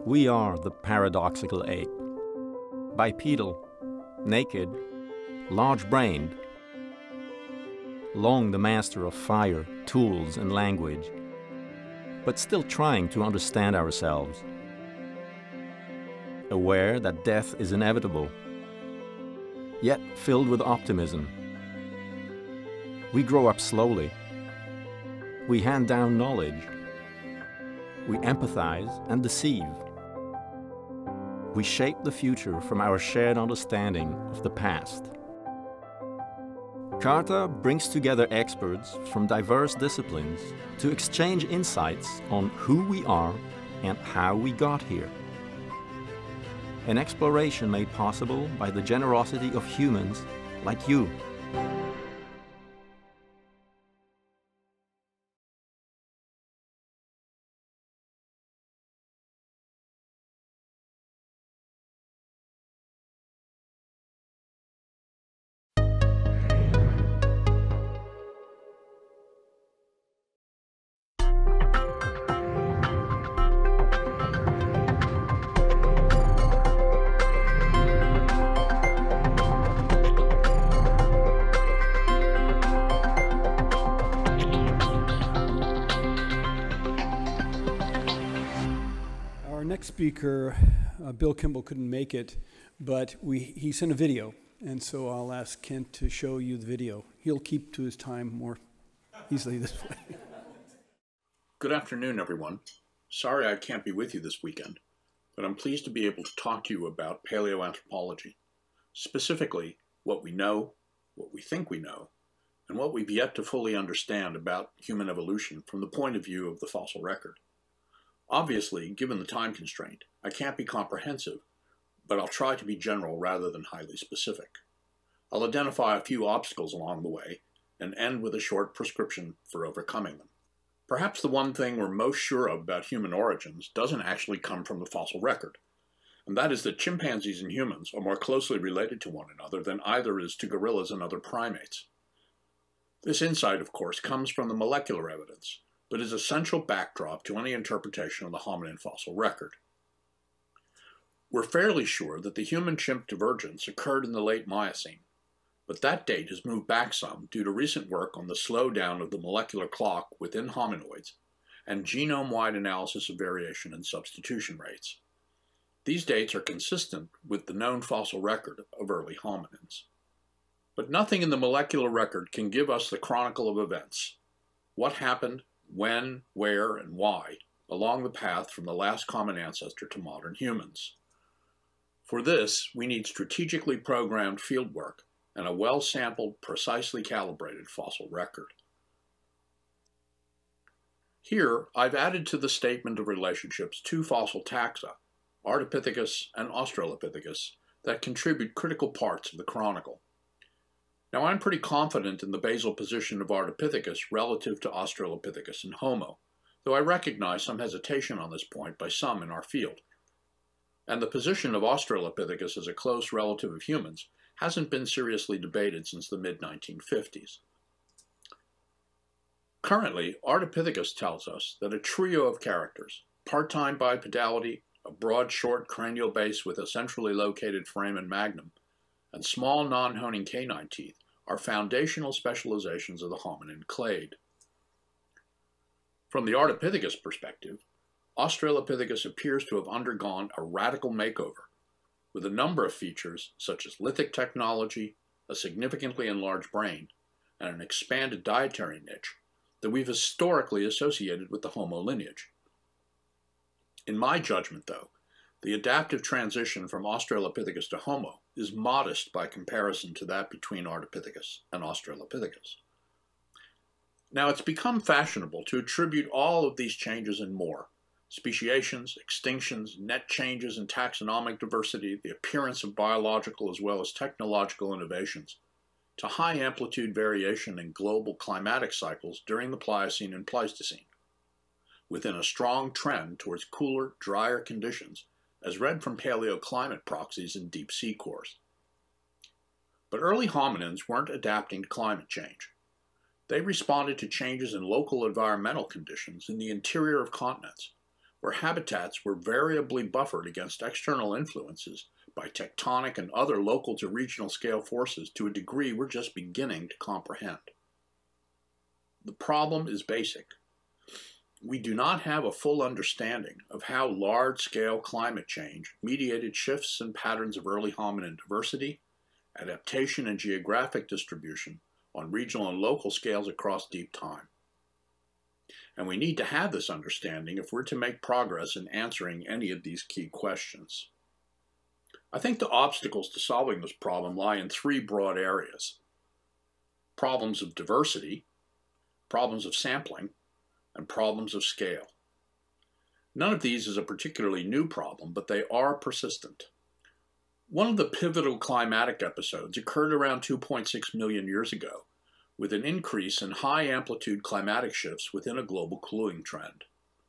We are the paradoxical ape. Bipedal, naked, large-brained, long the master of fire, tools, and language, but still trying to understand ourselves. Aware that death is inevitable, yet filled with optimism. We grow up slowly. We hand down knowledge. We empathize and deceive. We shape the future from our shared understanding of the past. CARTA brings together experts from diverse disciplines to exchange insights on who we are and how we got here. An exploration made possible by the generosity of humans like you. Speaker, Bill Kimbel, couldn't make it, but he sent a video, and so I'll ask Kent to show you the video. He'll keep to his time more easily this way. Good afternoon, everyone. Sorry I can't be with you this weekend, but I'm pleased to be able to talk to you about paleoanthropology, specifically what we know, what we think we know, and what we've yet to fully understand about human evolution from the point of view of the fossil record. Obviously, given the time constraint, I can't be comprehensive, but I'll try to be general rather than highly specific. I'll identify a few obstacles along the way and end with a short prescription for overcoming them. Perhaps the one thing we're most sure of about human origins doesn't actually come from the fossil record, and that is that chimpanzees and humans are more closely related to one another than either is to gorillas and other primates. This insight, of course, comes from the molecular evidence, but is essential backdrop to any interpretation of the hominin fossil record. We're fairly sure that the human-chimp divergence occurred in the late Miocene, but that date has moved back some due to recent work on the slowdown of the molecular clock within hominoids and genome-wide analysis of variation and substitution rates. These dates are consistent with the known fossil record of early hominins. But nothing in the molecular record can give us the chronicle of events. What happened, when, where, and why, along the path from the last common ancestor to modern humans. For this, we need strategically programmed fieldwork and a well-sampled, precisely calibrated fossil record. Here, I've added to the statement of relationships two fossil taxa, Ardipithecus and Australopithecus, that contribute critical parts of the chronicle. Now, I'm pretty confident in the basal position of Ardipithecus relative to Australopithecus and Homo, though I recognize some hesitation on this point by some in our field. And the position of Australopithecus as a close relative of humans hasn't been seriously debated since the mid-1950s. Currently, Ardipithecus tells us that a trio of characters, part-time bipedality, a broad short cranial base with a centrally located frame and magnum, and small non-honing canine teeth, are foundational specializations of the hominin clade. From the Ardipithecus perspective, Australopithecus appears to have undergone a radical makeover, with a number of features such as lithic technology, a significantly enlarged brain, and an expanded dietary niche that we've historically associated with the Homo lineage. In my judgment, though, the adaptive transition from Australopithecus to Homo is modest by comparison to that between Ardipithecus and Australopithecus. Now, it's become fashionable to attribute all of these changes and more, speciations, extinctions, net changes in taxonomic diversity, the appearance of biological as well as technological innovations, to high-amplitude variation in global climatic cycles during the Pliocene and Pleistocene, within a strong trend towards cooler, drier conditions as read from paleoclimate proxies in deep sea cores. But early hominins weren't adapting to climate change. They responded to changes in local environmental conditions in the interior of continents, where habitats were variably buffered against external influences by tectonic and other local to regional scale forces to a degree we're just beginning to comprehend. The problem is basic. We do not have a full understanding of how large-scale climate change mediated shifts and patterns of early hominin diversity, adaptation, and geographic distribution on regional and local scales across deep time. And we need to have this understanding if we're to make progress in answering any of these key questions. I think the obstacles to solving this problem lie in three broad areas: problems of diversity, problems of sampling, and problems of scale. None of these is a particularly new problem, but they are persistent. One of the pivotal climatic episodes occurred around 2.6 million years ago, with an increase in high-amplitude climatic shifts within a global cooling trend.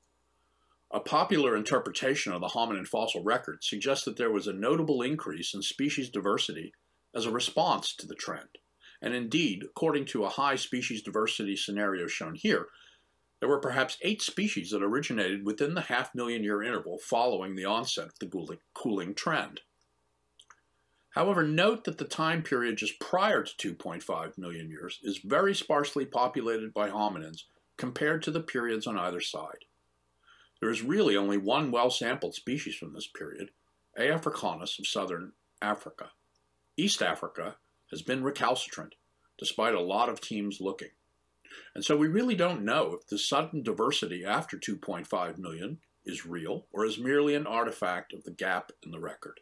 A popular interpretation of the hominin fossil record suggests that there was a notable increase in species diversity as a response to the trend. And indeed, according to a high species diversity scenario shown here, there were perhaps 8 species that originated within the half-million-year interval following the onset of the cooling trend. However, note that the time period just prior to 2.5 million years is very sparsely populated by hominins compared to the periods on either side. There is really only one well-sampled species from this period, A. africanus of southern Africa. East Africa has been recalcitrant, despite a lot of teams looking. And so we really don't know if the sudden diversity after 2.5 million is real or is merely an artifact of the gap in the record.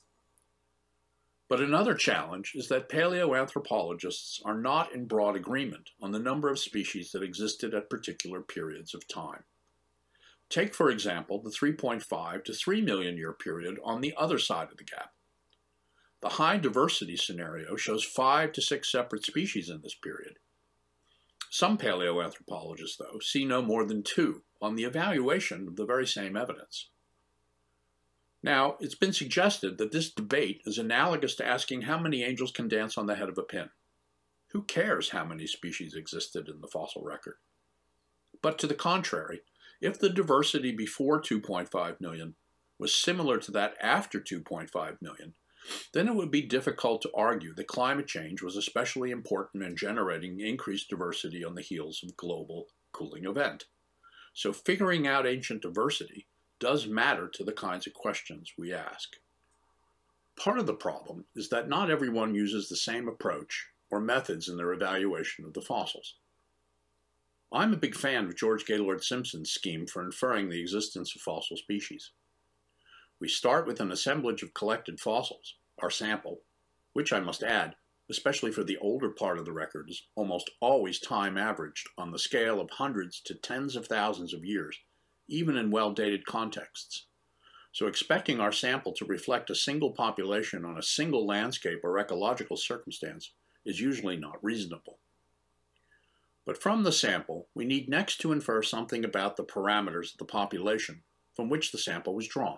But another challenge is that paleoanthropologists are not in broad agreement on the number of species that existed at particular periods of time. Take, for example, the 3.5 to 3 million year period on the other side of the gap. The high diversity scenario shows 5 to 6 separate species in this period. Some paleoanthropologists, though, see no more than 2 on the evaluation of the very same evidence. Now, it's been suggested that this debate is analogous to asking how many angels can dance on the head of a pin. Who cares how many species existed in the fossil record? But to the contrary, if the diversity before 2.5 million was similar to that after 2.5 million, then it would be difficult to argue that climate change was especially important in generating increased diversity on the heels of a global cooling event. So figuring out ancient diversity does matter to the kinds of questions we ask. Part of the problem is that not everyone uses the same approach or methods in their evaluation of the fossils. I'm a big fan of George Gaylord Simpson's scheme for inferring the existence of fossil species. We start with an assemblage of collected fossils, our sample, which I must add, especially for the older part of the record, is almost always time averaged on the scale of hundreds to tens of thousands of years, even in well-dated contexts. So expecting our sample to reflect a single population on a single landscape or ecological circumstance is usually not reasonable. But from the sample, we need next to infer something about the parameters of the population from which the sample was drawn.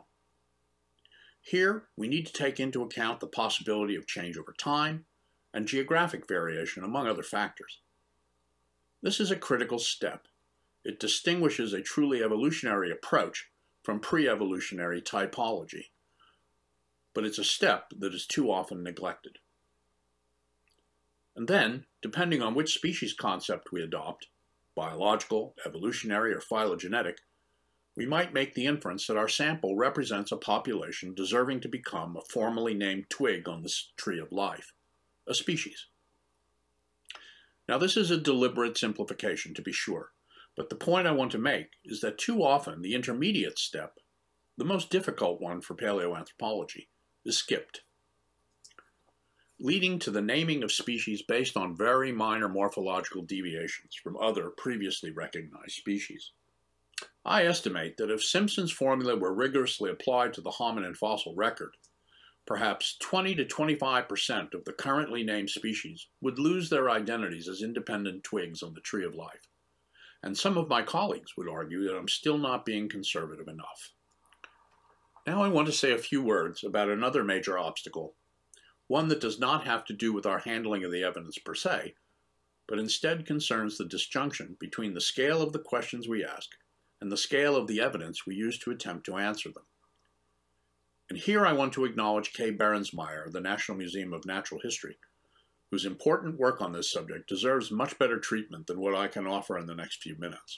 Here, we need to take into account the possibility of change over time and geographic variation, among other factors. This is a critical step. It distinguishes a truly evolutionary approach from pre-evolutionary typology, but it's a step that is too often neglected. And then, depending on which species concept we adopt, biological, evolutionary, or phylogenetic, we might make the inference that our sample represents a population deserving to become a formally named twig on the tree of life, a species. Now, this is a deliberate simplification, to be sure, but the point I want to make is that too often the intermediate step, the most difficult one for paleoanthropology, is skipped, leading to the naming of species based on very minor morphological deviations from other previously recognized species. I estimate that if Simpson's formula were rigorously applied to the hominin fossil record, perhaps 20 to 25% of the currently named species would lose their identities as independent twigs on the tree of life. And some of my colleagues would argue that I'm still not being conservative enough. Now I want to say a few words about another major obstacle, one that does not have to do with our handling of the evidence per se, but instead concerns the disjunction between the scale of the questions we ask and the scale of the evidence we use to attempt to answer them. And here I want to acknowledge Kay Berensmeyer of the National Museum of Natural History, whose important work on this subject deserves much better treatment than what I can offer in the next few minutes.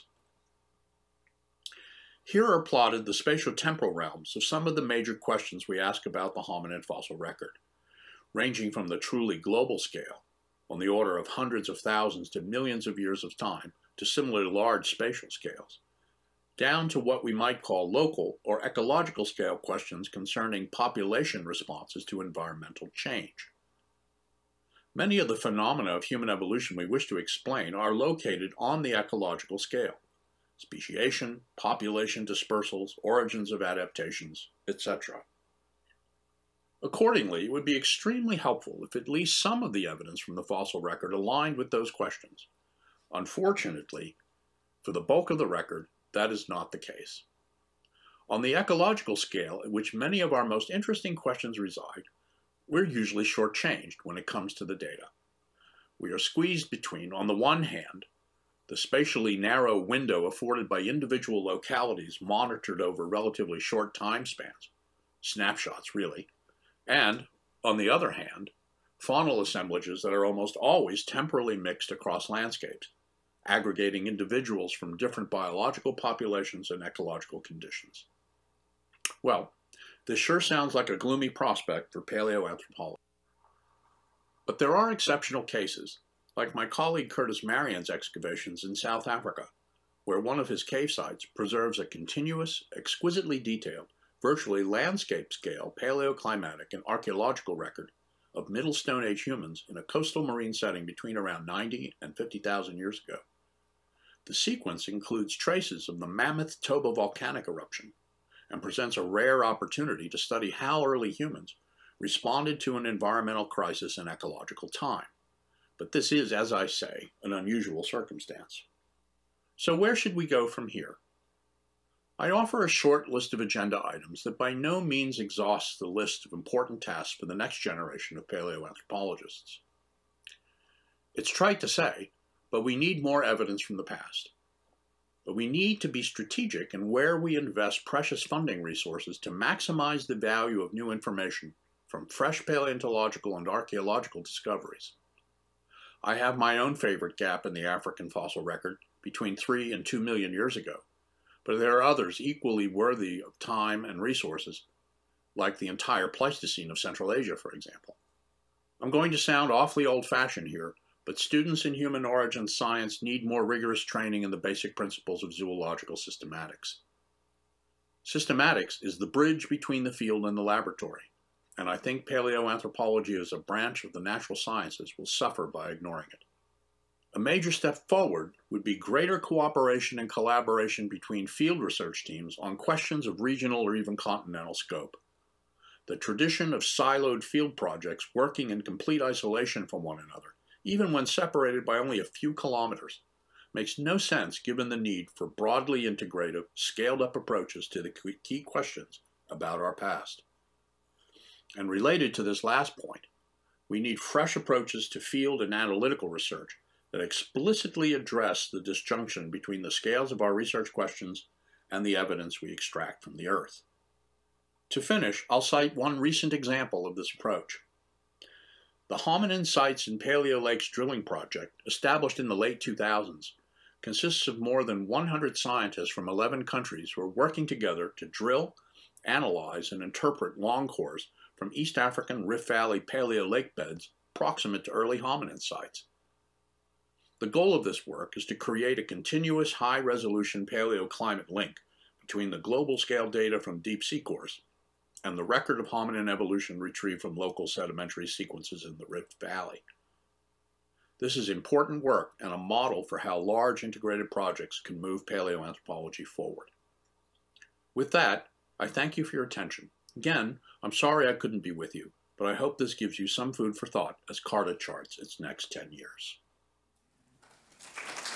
Here are plotted the spatio-temporal realms of some of the major questions we ask about the hominid fossil record, ranging from the truly global scale, on the order of hundreds of thousands to millions of years of time, to similarly large spatial scales, down to what we might call local or ecological scale questions concerning population responses to environmental change. Many of the phenomena of human evolution we wish to explain are located on the ecological scale: speciation, population dispersals, origins of adaptations, etc. Accordingly, it would be extremely helpful if at least some of the evidence from the fossil record aligned with those questions. Unfortunately, for the bulk of the record, that is not the case. On the ecological scale, at which many of our most interesting questions reside, we're usually shortchanged when it comes to the data. We are squeezed between, on the one hand, the spatially narrow window afforded by individual localities monitored over relatively short time spans, snapshots really, and, on the other hand, faunal assemblages that are almost always temporally mixed across landscapes, aggregating individuals from different biological populations and ecological conditions. Well, this sure sounds like a gloomy prospect for paleoanthropology. But there are exceptional cases, like my colleague Curtis Marian's excavations in South Africa, where one of his cave sites preserves a continuous, exquisitely detailed, virtually landscape-scale paleoclimatic and archaeological record of Middle Stone Age humans in a coastal marine setting between around 90 and 50,000 years ago. The sequence includes traces of the Mammoth Toba volcanic eruption and presents a rare opportunity to study how early humans responded to an environmental crisis in ecological time. But this is, as I say, an unusual circumstance. So where should we go from here? I offer a short list of agenda items that by no means exhausts the list of important tasks for the next generation of paleoanthropologists. It's trite to say, but we need more evidence from the past. But we need to be strategic in where we invest precious funding resources to maximize the value of new information from fresh paleontological and archaeological discoveries. I have my own favorite gap in the African fossil record between 3 and 2 million years ago, but there are others equally worthy of time and resources, like the entire Pleistocene of Central Asia, for example. I'm going to sound awfully old-fashioned here, but students in human origin science need more rigorous training in the basic principles of zoological systematics. Systematics is the bridge between the field and the laboratory, and I think paleoanthropology as a branch of the natural sciences will suffer by ignoring it. A major step forward would be greater cooperation and collaboration between field research teams on questions of regional or even continental scope. The tradition of siloed field projects working in complete isolation from one another, even when separated by only a few kilometers, makes no sense given the need for broadly integrative, scaled-up approaches to the key questions about our past. And related to this last point, we need fresh approaches to field and analytical research that explicitly address the disjunction between the scales of our research questions and the evidence we extract from the Earth. To finish, I'll cite one recent example of this approach. The Hominin Sites in Paleo Lakes drilling project, established in the late 2000s, consists of more than 100 scientists from 11 countries who are working together to drill, analyze, and interpret long cores from East African Rift Valley paleo lake beds proximate to early hominin sites. The goal of this work is to create a continuous high-resolution paleoclimate link between the global scale data from deep sea cores and the record of hominin evolution retrieved from local sedimentary sequences in the Rift Valley. This is important work and a model for how large integrated projects can move paleoanthropology forward. With that, I thank you for your attention. Again, I'm sorry I couldn't be with you, but I hope this gives you some food for thought as CARTA charts its next 10 years.